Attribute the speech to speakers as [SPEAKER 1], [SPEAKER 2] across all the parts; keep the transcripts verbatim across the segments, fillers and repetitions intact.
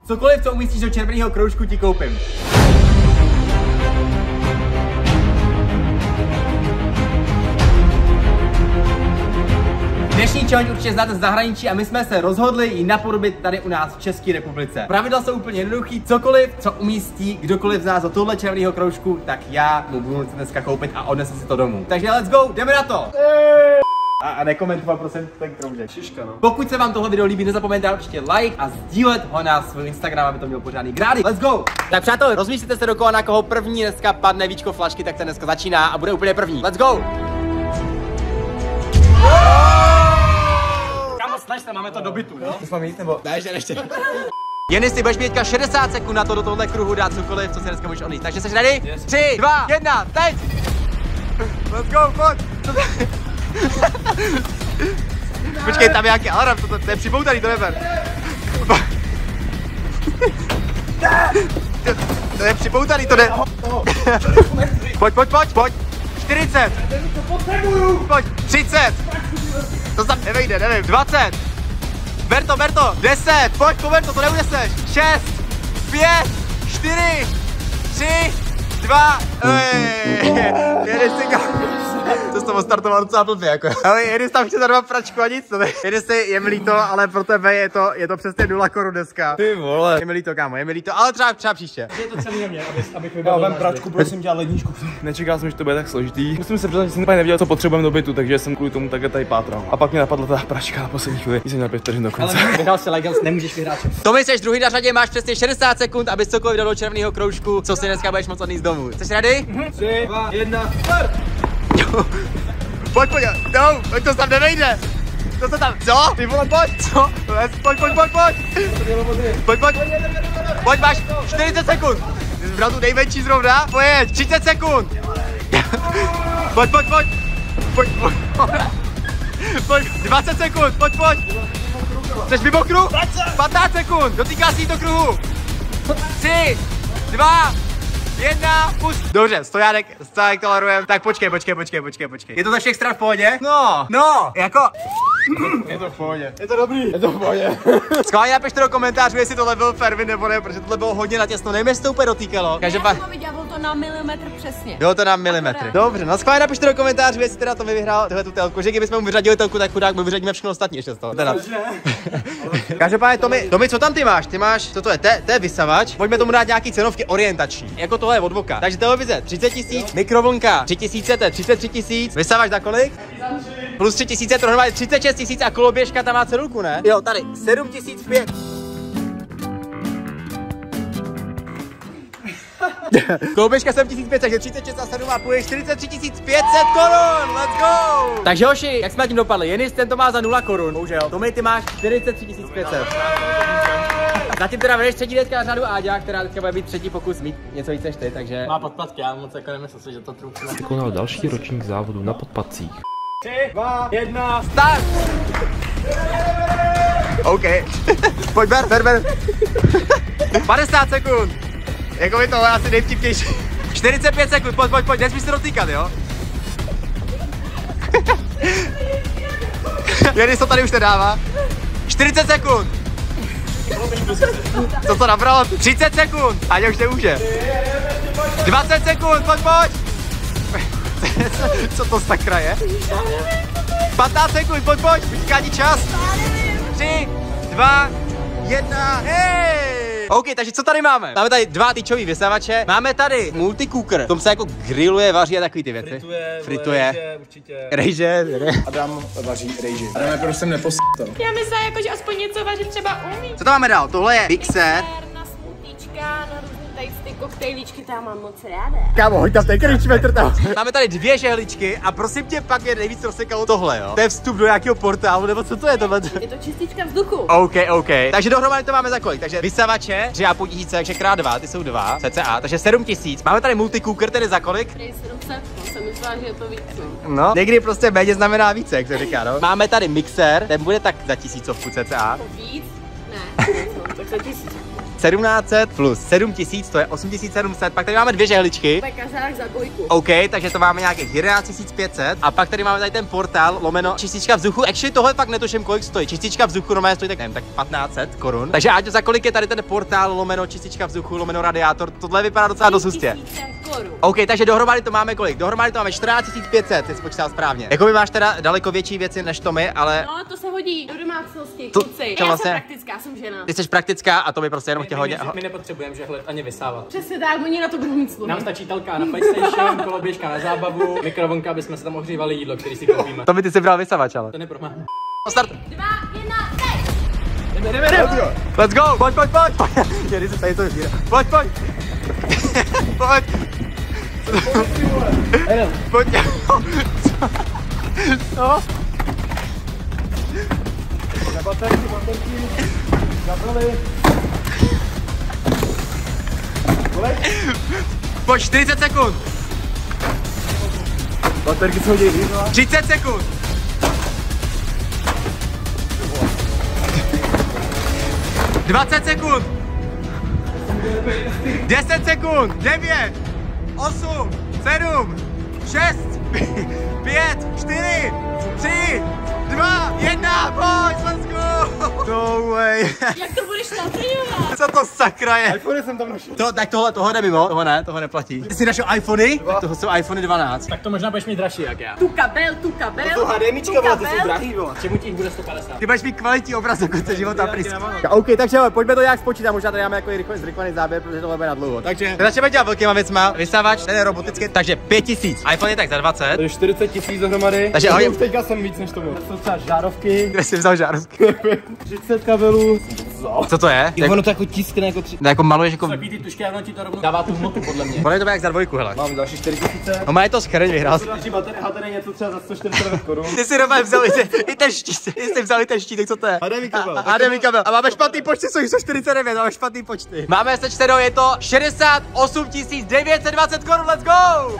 [SPEAKER 1] Cokoliv, co umístíš do červeného kroužku, ti koupím. Dnešní challenge určitě znáte z zahraničí a my jsme se rozhodli ji napodobit tady u nás v České republice. Pravidla jsou úplně jednoduchý, cokoliv, co umístí kdokoliv z nás do tohle červeného kroužku, tak já mu budu dneska koupit a odnesu si to domů. Takže let's go, jdeme na to! A, a nekomentovat prosím ten kroužek. Šiška, no. Pokud se vám tohle video líbí, nezapomeňte dát určitě like a sdílet ho na svůj Instagram, aby to mělo pořádný grády. Let's go! Tak přátelé, rozmýšlíte se dokola, na koho první dneska padne víčko flašky, tak ten dneska začíná a bude úplně první. Let's go! Snaž se, máme to do bytu, jo? Jsme mít, nebo? Ne, ještě, ještě. Jen si budeš mít teďka šedesát sekund na to do tohohle kruhu dát cokoliv, co si dneska můžeš odníst. Takže jsi ready? Yes. tři, dva, jedna, teď! Let's go, pojď! Počkej, tam je nějaký alarm, to, to, to je připoutaný, to neber. To, to je připoutaný, to ne. Pojď, pojď, pojď, pojď! čtyřicet! Pojď, třicet! To tam nevejde, nevím, dvacet! Ber to, ber to, deset! Pojď, pober to, to neuneseš! šest, pět, čtyři, tři, dva, jedeš si kam. To jsi to startoval docela blbě, jako. Ale jedeš tam chce za dva pračku a nic, to ne. Jedeš si, je mi líto, ale pro tebe je to, je to přesně nula korun dneska. Ty vole. Je mi líto, kámo, je mi líto, ale třeba, třeba příště. Je to celý na mě, abych, abych vybral. Já vem pračku, prosím dělat ledničku. Nečekal jsem, že to bude tak složitý. Musím se přiznat, že jsem úplně nevěděl, co potřebujeme do bytu, takže jsem kvůli tomu takhle tady pátral. A pak mě napadla ta pračka na poslední chvíli. Jsem měl pět vteřin do konce. Ale vyhrál si Legends, nemůžeš vyhrát. To my jsi druhý na řadě, máš přesně šedesát sekund, abys cokoliv dal do červeného kroužku, co si dneska budeš moc odníst domů. Jsi ready? tři, dva, jedna, start! Pojď, pojď, no, pojď, to tam nevejde. To se tam, co? Ty vole, pojď, co? Pojď, pojď, pojď, pojď. Pojď, pojď. Pojď, máš čtyřicet sekund. Ty jsi bral tu nejmenší zrovna, pojď, třicet sekund. Pojď, pojď, pojď. Pojď, pojď. Pojď, dvacet sekund, pojď, pojď. Chceš mimo kruh? patnáct sekund, dotýká si to kruhu. tři, dva, jedna, pust. Dobře, stojánek, stojánek tolerujem. Tak počkej, počkej, počkej, počkej, počkej. Je to ze všech stran v pohodě? No, no, jako... Je to v pohodě. Je to dobrý. Je to v pohodě. Schválně napište do komentářů, jestli tohle byl fair win nebo ne, protože tohle bylo hodně natěsno. Nevím, jestli to úplně dotýkalo. Každopádně. Já bylo to na milimetr přesně. Bylo to na milimetr. Dobře, no schválně napište do komentářů, jestli teda to mi vyhrál tohle tu telku. Že kdybychom mu vyřadili telku, tak chudák mu vyřadíme všechno ostatní ještě z toho. Teda. Každopádně Tomi, Tomi, co tam ty máš? Ty máš, co to je? To je vysavač. Pojďme tomu dát nějaký cenovky orientační. Jako tohle je od voka. Takže televize třicet tisíc, mikrovlnka tři tisíce, to je třicet tři tisíc. Vysavač za kolik? Plus tři tisíce, to dohromady třicet šest tisíc a koloběžka tam má cedulku, ne? Jo, tady sedm tisíc pět. Koloběžka sedm tisíc pět, takže třicet šest a sedm a půl je čtyřicet tři tisíc pět set korun, let's go! Takže hoši, jak jsme tím dopadli? Jenis ten to má za nula korun, bohužel. Tomi, ty máš čtyřicet tři tisíc pět set. Zatím teda vedeš třetí detka na řadu Áďa, která teďka bude být třetí pokus mít něco víc než ty, takže... Má podpatky, já moc jako nemyslel si, že to trůfne.
[SPEAKER 2] Konal další ročník závodu na podpatcích.
[SPEAKER 1] tři, dva, jedna, start! OK. Pojď ber, ber, ber. padesát sekund. Jako by tohle asi nejvtipnější. čtyřicet pět sekund, pojď, pojď, pojď, nesmíš se dotýkat, jo? Jenis to tady už nedává. čtyřicet sekund. Co to nabralo? třicet sekund. Aně už nemůže. dvacet sekund, pojď, pojď. Co to sakra je? patnáct sekund, pojď, pojď, vyčkání čas. tři, dva, jedna, hej! OK, takže co tady máme? Máme tady dva tyčový vysavače, máme tady multicooker, v tom se jako grilluje, vaří a takový ty věci. Frituje, Frituje. Rejže, určitě. Rejže,
[SPEAKER 3] Adam vaří rejži. Adam, proč jsem neposl to?
[SPEAKER 4] Já myslím, jako, že aspoň něco vařit třeba umí.
[SPEAKER 1] Co tam máme dál? Tohle je mixér.
[SPEAKER 4] Na smutíčka, na různý tady ty koktejlíčky, tam mám moc ráda.
[SPEAKER 1] Kámo, hoď tam ten kryčmetr tam. Máme tady dvě žehličky a prosím tě, pak je nejvíc rozsekalo tohle, jo? To je vstup do nějakého portálu, nebo co to je tohle?
[SPEAKER 4] Je to čistička vzduchu.
[SPEAKER 1] OK, OK. Takže dohromady to máme za kolik? Takže vysavače, že já potížíce, takže krát dva, ty jsou dva, cca, takže sedm tisíc. Máme tady multicooker, tedy za kolik?
[SPEAKER 4] Tady sedm set, no jsem myslela, že je to víc.
[SPEAKER 1] No, někdy prostě méně znamená více, jak se říká, no. Máme tady mixér, ten bude tak za tisícovku cca.
[SPEAKER 4] Víc? Ne, tak za tisíc.
[SPEAKER 1] sedmnáct set plus sedm tisíc, to je osm tisíc sedm set, pak tady máme dvě žehličky.
[SPEAKER 4] Pekařák za dvojku.
[SPEAKER 1] OK, takže to máme nějakých jedenáct tisíc pět set a pak tady máme tady ten portál lomeno čistička vzduchu. Actually tohle fakt netuším, kolik stojí. Čistička vzduchu normálně stojí tak nevím, tak patnáct set korun. Takže ať za kolik je tady ten portál lomeno čistička vzduchu lomeno radiátor, tohle vypadá docela dost hustě. OK, takže dohromady to máme kolik? Dohromady to máme čtrnáct tisíc pět set, ty jsi počítal správně. Jakoby máš teda daleko větší věci než to my, ale
[SPEAKER 4] No, to se hodí do domácnosti,
[SPEAKER 1] To-
[SPEAKER 4] kluci.
[SPEAKER 1] to
[SPEAKER 4] Já
[SPEAKER 1] vlastně-
[SPEAKER 4] jsem praktická, jsem žena.
[SPEAKER 1] ty jsi praktická a to by prostě jenom chtěl hodně.
[SPEAKER 5] My, my nepotřebujeme žehlet ani vysávat.
[SPEAKER 4] Přesně tak, oni na to budou mít sluhy.
[SPEAKER 5] Nám stačí telka na PlayStation, koloběžka na zábavu, mikrovlnka, aby jsme se tam ohřívali jídlo, který si koupíme.
[SPEAKER 1] To by ty si bral vysavač, ale.
[SPEAKER 5] To nepromáhá.
[SPEAKER 1] Start.
[SPEAKER 4] Dva, jedna, teď!
[SPEAKER 5] Jdeme, jdeme, jdeme.
[SPEAKER 1] Let's go, pojď, pojď, pojď. Jedy se tady to vypírá. Pojď, pojď. Pojď. Pojď. Co? Pojď, čtyřicet sekund.
[SPEAKER 3] Baterky se hodí,
[SPEAKER 1] třicet sekund. dvacet sekund. deset sekund. devět. osm. sedm. šest. pět. čtyři. tři. dva. jedna. Pojď, let's go. No way.
[SPEAKER 4] Jak to budeš naplňovat?
[SPEAKER 1] Co to sakra je?
[SPEAKER 3] iPhone jsem tam našel.
[SPEAKER 1] To, tak tohle, tohle jde mimo, toho ne, toho neplatí. Ty jsi našel iPhony? Tak toho jsou iPhony dvanáct.
[SPEAKER 5] Tak to možná budeš mít dražší jak já.
[SPEAKER 4] Tu kabel, tu kabel.
[SPEAKER 3] To HDMIčka, vole, ty jsou drahý, vole.
[SPEAKER 5] Čemu ti jich bude sto padesát?
[SPEAKER 1] Ty budeš mít kvalitní obraz do konce života, prýsk. OK, takže ale pojďme to nějak spočítat, možná tady máme jako rychle zrychlený záběr, protože tohle bude na dlouho. Takže začneme dělat velkýma věcma, vysávač, ten je robotický, takže pět tisíc. iPhone je tak za dvacet.
[SPEAKER 3] To je čtyřicet tisíc dohromady.
[SPEAKER 1] Takže ahoj.
[SPEAKER 3] Už teďka jsem víc než to bylo. To jsou třeba žárovky,
[SPEAKER 1] Kde jsi vzal žárovky?
[SPEAKER 3] třicet kabelů.
[SPEAKER 1] Co to je?
[SPEAKER 3] Jak ono to jako tiskne jako tři...
[SPEAKER 1] No, jako maluješ jako...
[SPEAKER 5] Takový ty tušky, ono ti to rovnou dává tu hmotu podle mě.
[SPEAKER 1] Podle to bude jak za dvojku, hele.
[SPEAKER 3] Mám další čtyři tisíce.
[SPEAKER 1] No má je to schreň, vyhrál.
[SPEAKER 3] Další baterie, a tady něco třeba za sto čtyřicet korun.
[SPEAKER 1] Ty si rovně vzal i ten, i ten štít, ty jsi vzal i ten štítek, co to je?
[SPEAKER 3] H D M I kabel.
[SPEAKER 1] H D M I kabel. A máme špatný počty, jsou sto čtyřicet devět, máme špatný počty. Máme sečteno, je to šedesát osm tisíc devět set dvacet korun, let's go!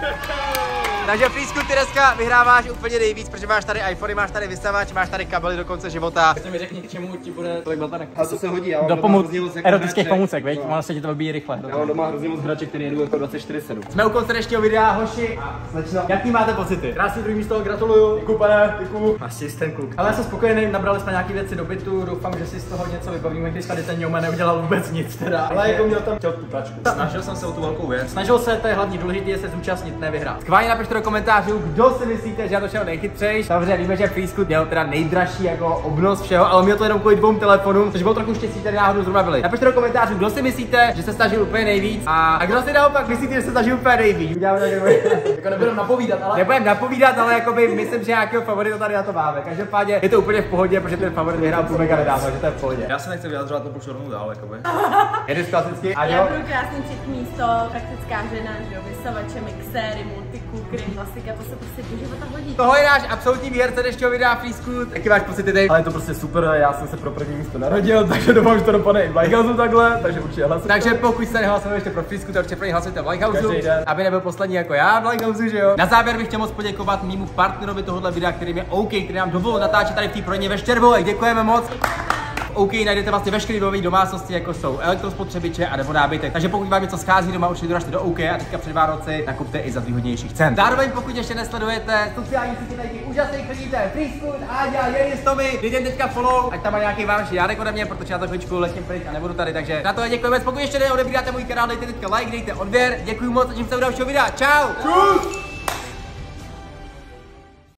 [SPEAKER 1] Takže Frýsku, ty dneska vyhráváš úplně nejvíc, protože máš tady iPhony, máš tady vysavač, máš tady kabely do konce života.
[SPEAKER 5] Tak mi řekni, k čemu ti bude tolik baterek.
[SPEAKER 3] A to se hodí, já mám
[SPEAKER 5] Do
[SPEAKER 3] doma
[SPEAKER 5] pomů-
[SPEAKER 3] hrozně moc jako
[SPEAKER 5] erotických
[SPEAKER 3] hraček.
[SPEAKER 5] pomůcek, veď? Ono se ti to vybíjí rychle.
[SPEAKER 3] Já mám doma hrozně moc hraček, který jedu jako dvacet čtyři sedm.
[SPEAKER 1] Jsme u konce dnešního videa, hoši. A slečno, jaký máte pocity?
[SPEAKER 5] Krásný druhý místo, gratuluju.
[SPEAKER 3] Děkuju, pane, děkuju.
[SPEAKER 5] Asi jsi ten kluk. Ale jsem spokojený, nabrali jsme nějaké věci do bytu, doufám, že si z toho něco vybavíme, když tady ten Newman neudělal vůbec nic teda.
[SPEAKER 3] Ale jako měl tam chtěl tu pračku.
[SPEAKER 5] Snažil jsem se o tu velkou věc. Snažil se, to je hlavně důležité, je se zúčastnit, ne vyhrát. Schválně napište do komentářů, kdo si myslíte, že já to šel nejchytřejší. Samozřejmě víme, že Freescoot měl teda nejdražší jako obnos všeho, ale měl to jenom kvůli dvou telefonům, což bylo trochu štěstí, tady náhodou zrovna byli. Napište do komentářů, kdo si myslíte, že se snažil úplně nejvíc a, a kdo si naopak myslíte, že se snažil úplně nejvíc. Uděláme tak, Jako nebudeme napovídat, ale
[SPEAKER 1] Nebudem napovídat, ale jakoby myslím, že nějakého favorita tady na to máme. Každopádně je to úplně v pohodě, protože ten favorit vyhrál půl mega nedávno, že to je v pohodě.
[SPEAKER 3] Já se nechci vyjadřovat, to pošlu rovnou dál, jakoby.
[SPEAKER 1] Jedeš klasicky, a
[SPEAKER 4] Já
[SPEAKER 1] jo.
[SPEAKER 4] budu krásný třetí místo, praktická žena, že jo, vysavače, mixéry, multicookery, klasika, to se prostě do života hodí.
[SPEAKER 1] Tohle je náš absolutní výherce dnešního videa Freescoot. Jaký máš pocity ty?
[SPEAKER 3] Ale je to prostě super, já jsem se pro první místo narodil, takže doufám, že to dopadne i v Lighthouse takhle, takže určitě hlasujte.
[SPEAKER 1] Takže pokud jste nehlasovali ještě pro Freescoot, tak určitě pro ně hlasujte v Lighthouse,
[SPEAKER 3] Každý den.
[SPEAKER 1] aby nebyl poslední jako já v Lighthouse, že jo. Na závěr bych chtěl moc poděkovat mému partnerovi tohohle videa, kterým je OK, který nám dovolil natáčet tady v té prodejně ve Štěrbolech. Děkujeme moc. OK, najdete vlastně veškeré webové domácnosti, jako jsou elektrospotřebiče a nebo nábytek. Takže pokud vám něco schází doma, určitě doražte do OK a teďka před Vánoci nakupte i za výhodnějších cen. Zároveň pokud ještě nesledujete sociální sítě tady těch úžasných lidí, to je Freescoot, Áďa, Jeris, Tomy, dejte teďka follow, ať tam má nějaký vánoční dárek ode mě, protože já za chvíličku letím pryč a nebudu tady, takže na to děkujeme. Pokud ještě neodebíráte můj kanál, dejte teďka like, dejte odběr. Děkuji moc a tím se u dalšího videa. Čau! Čus!